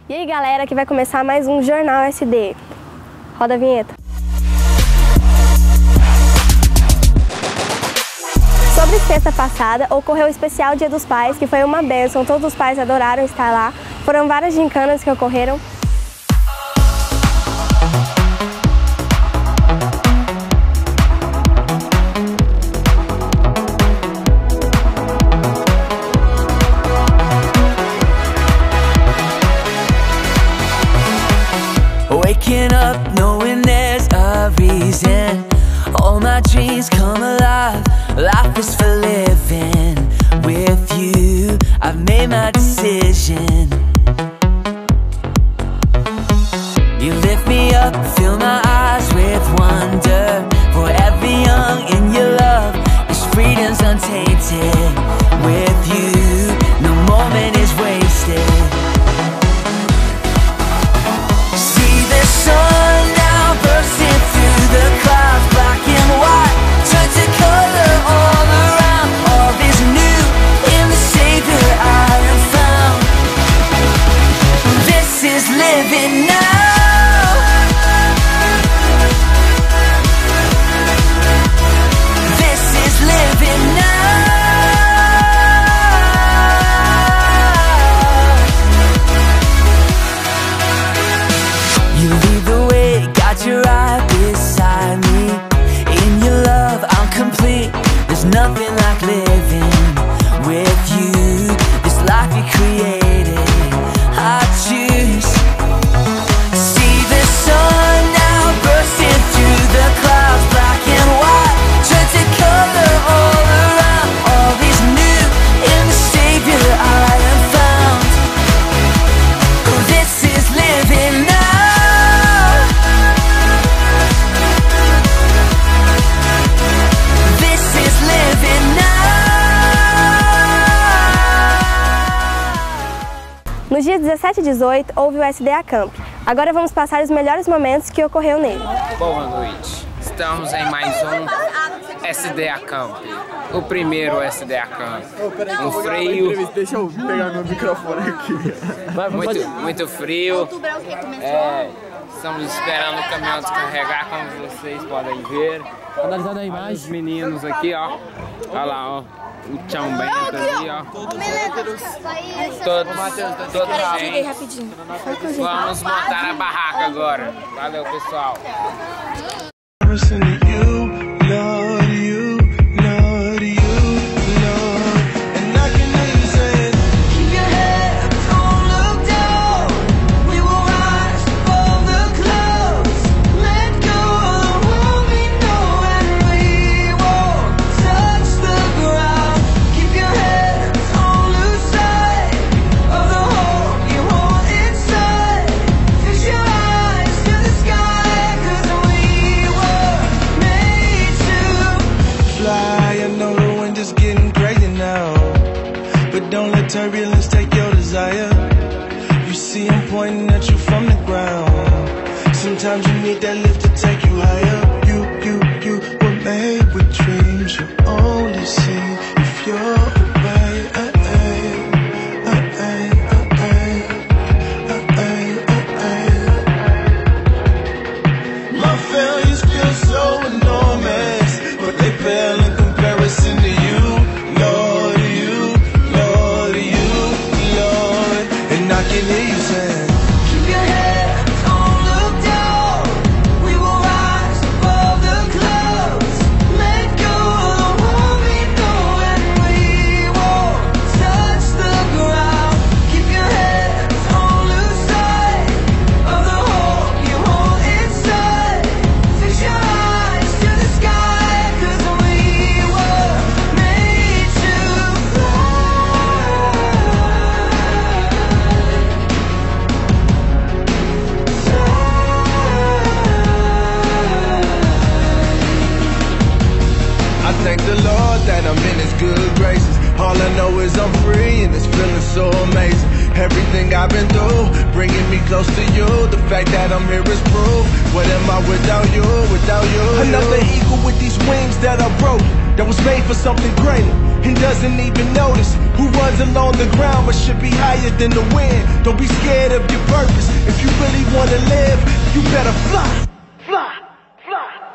E aí galera, que vai começar mais um Jornal SD. Roda a vinheta. Sobre sexta passada, ocorreu o especial Dia dos Pais, que foi uma bênção, todos os pais adoraram estar lá. Foram várias gincanas que ocorreram. Waking up knowing there's a reason. All my dreams come alive. Life is for living. With you, I've made my decision. You lift me up, fill my eyes with wonder. Forever young in your love, this freedom's untainted. With you, no moment is wasted. Sun now bursting through the clouds, black and white, turn to color all around. All is new in the Savior I have found. This is living now. This is living now. You lead the way, got you right beside me. In your love, I'm complete. There's nothing like living with you. This life you created, I choose. See the sun now bursting through the clouds, black and white, turn to color all around. All is new in the Savior I have found. This is living now. Nos dias 17 e 18 houve o SDA Camp. Agora vamos passar os melhores momentos que ocorreu nele. Boa noite. Estamos em mais um SDA Camp. O primeiro SDA Camp. Um frio. Deixa eu pegar meu microfone aqui. Muito frio. Estamos esperando o caminhão descarregar, como vocês podem ver. Analisando a imagem. Os meninos aqui, ó. Olha lá, ó. O Tchão Bento ali, ó. Todos bem. Rapidinho. Vamos montar a barraca agora. Valeu, pessoal. Don't let turbulence take your desire. You see I'm pointing at you from the ground. Sometimes you need that lift to take you higher. You were made with dreams you only see if you're away. My failures feel so enormous, but they pale in comparison to you. Lord, I can hear you saying, keep your head, don't look down. We will rise above the clouds. Let go of the world we know, and we won't touch the ground. Keep your head, don't lose sight of the hope you hold inside. Fix your eyes to the sky, 'cause we were made to fly. Thank the Lord that I'm in His good graces. All I know is I'm free and it's feeling so amazing. Everything I've been through, bringing me close to you. The fact that I'm here is proof. What am I without you, without you? Another eagle with these wings that are broken, that was made for something greater. and doesn't even notice. Who runs along the ground but should be higher than the wind. Don't be scared of your purpose. If you really wanna live, you better fly, fly, fly.